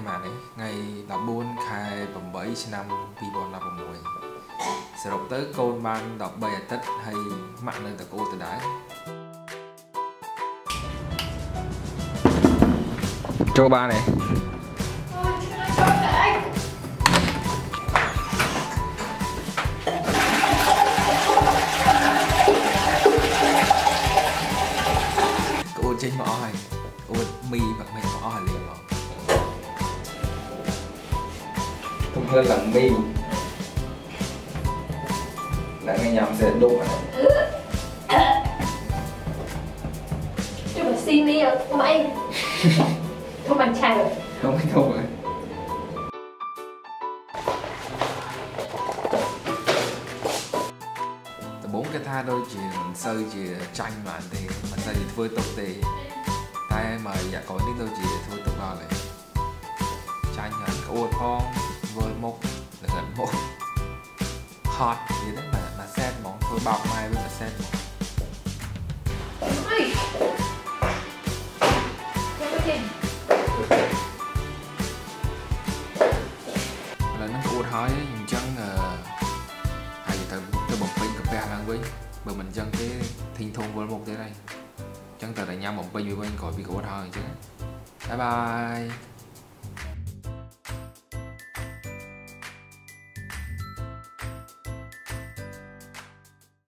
mà đấy ngày là buôn khai bầm bẫy năm vì bọn là bầm mùi sẽ đọc tới côn ban đọc bày tất hay mạng nơi ta cô từ đáy cho ba này cô trên mỏ hay cô mi và mình mỏ hay liền mỏ không hơi lặng mi là nghe nhầm sẽ đụng cho mà xin đi không anh không bằng trai rồi không rồi bốn cái tha đôi chỉ sơ chỉ tranh mà thì mình ta chỉ vui tục thì tay mà dạ có những đôi chỉ vui tục vào này tranh hẳn có ô thon với một là gần một hot gì đấy mà set món thôi bọc mai với mà set món là nó có ô thói chân hay gì từ bọc pin cà phê hàng với bởi mình chân cái thiên thôn với một thế này chân từ là nhau một bên với bên khỏi bị ô thói chứ bye bye.